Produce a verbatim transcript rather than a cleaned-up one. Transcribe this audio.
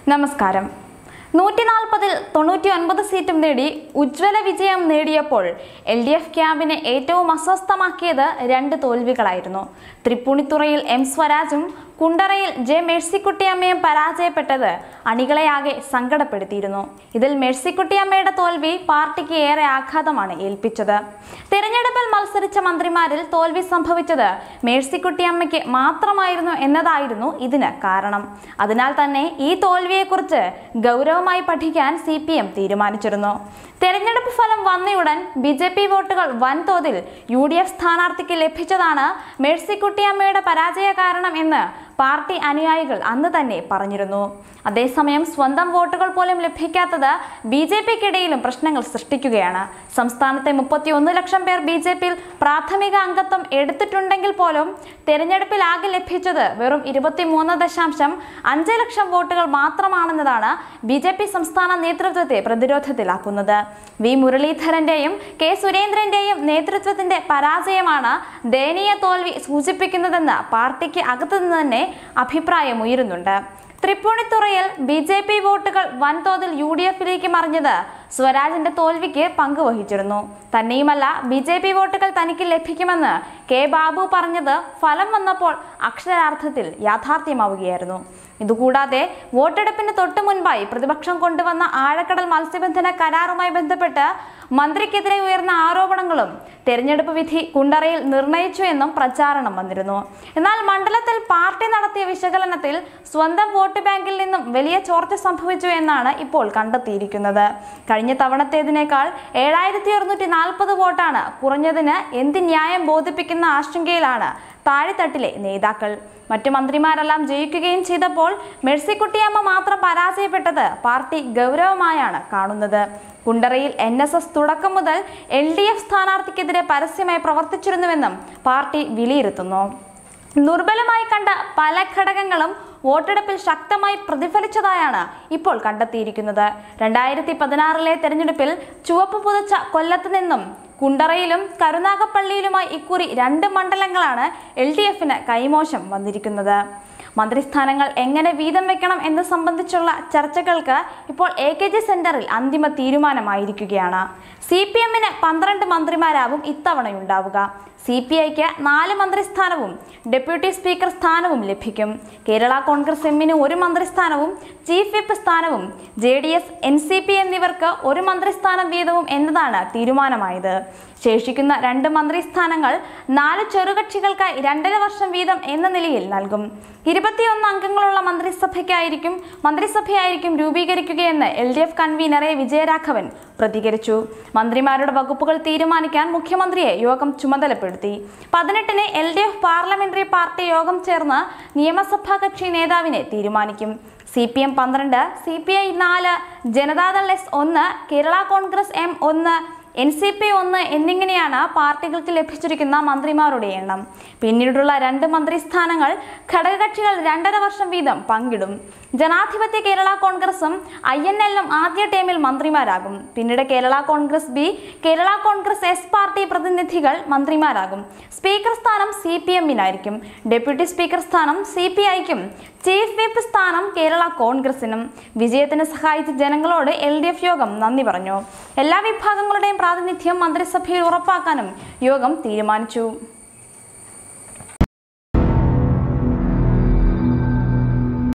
നമസ്കാരം. നൂറ്റി നാൽപ്പതിൽ തൊണ്ണൂറ്റി ഒൻപത് സീറ്റും നേടി ഉജ്ജ്വല വിജയം നേടിയപ്പോൾ എൽ ഡി എഫ് ക്യാമ്പിനെ ഏറ്റവും അസ്വസ്ഥമാക്കിയത് രണ്ട് തോൽവികളായിരുന്നു. തൃപ്പൂണിത്തുറയിൽ എം സ്വരാജും കുണ്ടറയിൽ ജെ മേഴ്സിക്കുട്ടിയമ്മയും പരാജയപ്പെട്ടത് അണികളെയാകെ സങ്കടപ്പെടുത്തിയിരുന്നു. ഇതിൽ മേഴ്സിക്കുട്ടിയമ്മയുടെ തോൽവി പാർട്ടിക്ക് ഏറെ ആഘാതമാണ് ഏൽപ്പിച്ചത്. തിരഞ്ഞെടുപ്പിൽ മത്സരിച്ച മന്ത്രിമാരിൽ തോൽവി സംഭവിച്ചത് മേഴ്സിക്കുട്ടിയമ്മയ്ക്ക് മാത്രമായിരുന്നു എന്നതായിരുന്നു ഇതിന് കാരണം. അതിനാൽ തന്നെ ഈ തോൽവിയെക്കുറിച്ച് ഗൗരവമായി പഠിക്കാൻ സി പി എം തീരുമാനിച്ചിരുന്നു. തെരഞ്ഞെടുപ്പ് ഫലം വന്നയുടൻ ബി ജെ പി വോട്ടുകൾ വൻതോതിൽ യു ഡി എഫ് സ്ഥാനാർത്ഥിക്ക് ലഭിച്ചതാണ് മേഴ്സിക്കുട്ടിയമ്മയുടെ പരാജയ കാരണം എന്ന് പാർട്ടി അനുയായികൾ അന്ന് തന്നെ പറഞ്ഞിരുന്നു. അതേസമയം സ്വന്തം വോട്ടുകൾ പോലും ലഭിക്കാത്തത് ബി ജെ പിക്കിടയിലും പ്രശ്നങ്ങൾ സൃഷ്ടിക്കുകയാണ്. സംസ്ഥാനത്തെ മുപ്പത്തി ഒന്ന് ലക്ഷം പേർ ബി ജെ പിയിൽ പ്രാഥമിക അംഗത്വം എടുത്തിട്ടുണ്ടെങ്കിൽ പോലും തെരഞ്ഞെടുപ്പിൽ ആകെ ലഭിച്ചത് വെറും ഇരുപത്തി മൂന്ന് ദശാംശം അഞ്ച് ലക്ഷം വോട്ടുകൾ മാത്രമാണെന്നതാണ് ബി ജെ പി സംസ്ഥാന നേതൃത്വത്തെ പ്രതിരോധത്തിലാക്കുന്നത്. വി മുരളീധരന്റെയും കെ സുരേന്ദ്രന്റെയും നേതൃത്വത്തിന്റെ പരാജയമാണ് ദയനീയ തോൽവി സൂചിപ്പിക്കുന്നതെന്ന് പാർട്ടിക്ക് അകത്തുനിന്ന് തന്നെ അഭിപ്രായമുയരുന്നുണ്ട്. തൃപ്പൂണിത്തുറയിൽ ബി ജെ പി വോട്ടുകൾ വൻതോതിൽ യു ഡി എഫിലേക്ക് മറിഞ്ഞത് സ്വരാജിന്റെ തോൽവിക്ക് പങ്കുവഹിച്ചിരുന്നു. തന്നെയുമല്ല, ബി ജെ പി വോട്ടുകൾ തനിക്ക് ലഭിക്കുമെന്ന് കെ ബാബു പറഞ്ഞത് ഫലം വന്നപ്പോൾ അക്ഷരാർത്ഥത്തിൽ യാഥാർത്ഥ്യമാവുകയായിരുന്നു. ഇതുകൂടാതെ വോട്ടെടുപ്പിന് തൊട്ടു മുൻപായി പ്രതിപക്ഷം കൊണ്ടുവന്ന ആഴക്കടൽ മത്സ്യബന്ധന കരാറുമായി ബന്ധപ്പെട്ട് മന്ത്രിക്കെതിരെ ഉയർന്ന ആരോപണങ്ങളും തെരഞ്ഞെടുപ്പ് വിധി കുണ്ടറയിൽ നിർണയിച്ചു എന്നും പ്രചാരണം വന്നിരുന്നു. എന്നാൽ മണ്ഡലത്തിൽ പാർട്ടി നടത്തിയ വിശകലനത്തിൽ സ്വന്തം വോട്ട് ബാങ്കിൽ നിന്നും വലിയ ചോർച്ച സംഭവിച്ചു എന്നാണ് ഇപ്പോൾ കണ്ടെത്തിയിരിക്കുന്നത്. കഴിഞ്ഞ തവണത്തേതിനേക്കാൾ ഏഴായിരത്തി അറുന്നൂറ്റി നാൽപ്പത് വോട്ടാണ് കുറഞ്ഞതിന് എന്ത് ന്യായം ബോധിപ്പിക്കുന്ന ആശങ്കയിലാണ് താഴെത്തട്ടിലെ നേതാക്കൾ. മറ്റു മന്ത്രിമാരെല്ലാം ജയിക്കുകയും ചെയ്തപ്പോൾ മേഴ്സിക്കുട്ടിയമ്മ മാത്രം പരാജയപ്പെട്ടത് പാർട്ടി ഗൗരവമായാണ് കാണുന്നത്. കുണ്ടറയിൽ എൻ എസ് എസ് തുടക്കം മുതൽ എൽ ഡി എഫ് സ്ഥാനാർത്ഥിക്കെതിരെ പരസ്യമായി പ്രവർത്തിച്ചിരുന്നുവെന്നും പാർട്ടി വിലയിരുത്തുന്നു. ദുർബലമായി കണ്ട പല ഘടകങ്ങളും വോട്ടെടുപ്പിൽ ശക്തമായി പ്രതിഫലിച്ചതായാണ് ഇപ്പോൾ കണ്ടെത്തിയിരിക്കുന്നത്. രണ്ടായിരത്തി പതിനാറിലെ തെരഞ്ഞെടുപ്പിൽ ചുവപ്പ് പുതച്ച കൊല്ലത്ത് നിന്നും കുണ്ടറയിലും കരുനാഗപ്പള്ളിയിലുമായി ഇക്കുറി രണ്ട് മണ്ഡലങ്ങളാണ് എൽ ഡി എഫിന് കൈമോശം വന്നിരിക്കുന്നത്. മന്ത്രിസ്ഥാനങ്ങൾ എങ്ങനെ വീതം വെക്കണം എന്ന് സംബന്ധിച്ചുള്ള ചർച്ചകൾക്ക് ഇപ്പോൾ എ കെ ജി സെന്ററിൽ അന്തിമ തീരുമാനമായിരിക്കുകയാണ്. സി പി എമ്മിന് പന്ത്രണ്ട് മന്ത്രിമാരാവും ഇത്തവണയുണ്ടാവുക. സി പി ഐക്ക് നാല് മന്ത്രിസ്ഥാനവും ഡെപ്യൂട്ടി സ്പീക്കർ സ്ഥാനവും ലഭിക്കും. കേരള കോൺഗ്രസ് എമ്മിന് ഒരു മന്ത്രിസ്ഥാനവും ചീഫ് വിപ്പ് സ്ഥാനവും J D S N C P എന്നിവർക്ക് ഒരു മന്ത്രിസ്ഥാനം വീതവും എന്നതാണ് തീരുമാനമായത്. ശേഷിക്കുന്ന രണ്ട് മന്ത്രിസ്ഥാനങ്ങൾ നാല് ചെറുകക്ഷികൾക്കായി രണ്ടര വർഷം വീതം എന്ന നിലയിൽ നൽകും. ഇരുപത്തിയൊന്ന് അംഗങ്ങളുള്ള മന്ത്രിസഭയ്ക്കായിരിക്കും മന്ത്രിസഭയായിരിക്കും രൂപീകരിക്കുകയെന്ന് L D F convener A Vijayaraghavan പ്രതികരിച്ചു. മന്ത്രിമാരുടെ വകുപ്പുകൾ തീരുമാനിക്കാൻ മുഖ്യമന്ത്രിയെ യോഗം ചുമതലപ്പെടുത്തി. പതിനെട്ടിന് L D F parliamentary party യോഗം ചേർന്ന് നിയമസഭാ കക്ഷി നേതാവിനെ തീരുമാനിക്കും. സി പി എം പന്ത്രണ്ട്, സി പി ഐ നാല്, ജനതാദൾ എസ് ഒന്ന്, കേരള കോൺഗ്രസ് എം ഒന്ന്, എൻ സി പി ഒന്ന് എന്നിങ്ങനെയാണ് പാർട്ടികൾക്ക് ലഭിച്ചിരിക്കുന്ന മന്ത്രിമാരുടെ എണ്ണം. പിന്നീടുള്ള രണ്ട് മന്ത്രിസ്ഥാനങ്ങൾ ഘടകകക്ഷികൾ രണ്ടര വർഷം വീതം പങ്കിടും. ജനാധിപത്യ കേരള കോൺഗ്രസും ഐ എൻ എല്ലും ആദ്യ ടേമിൽ മന്ത്രിമാരാകും. പിന്നീട് Kerala Congress B, Kerala Congress S party പ്രതിനിധികൾ മന്ത്രിമാരാകും. സ്പീക്കർ സ്ഥാനം സി പി എമ്മിനായിരിക്കും. ഡെപ്യൂട്ടി സ്പീക്കർ സ്ഥാനം സി പി ഐക്കും ചീഫ് വിപ്പ് സ്ഥാനം കേരള കോൺഗ്രസിനും. വിജയത്തിന് സഹായിച്ച ജനങ്ങളോട് എൽ ഡി എഫ് യോഗം നന്ദി പറഞ്ഞു. എല്ലാ വിഭാഗങ്ങളുടെയും പ്രാതിനിധ്യം മന്ത്രിസഭയിൽ ഉറപ്പാക്കാനും യോഗം തീരുമാനിച്ചു.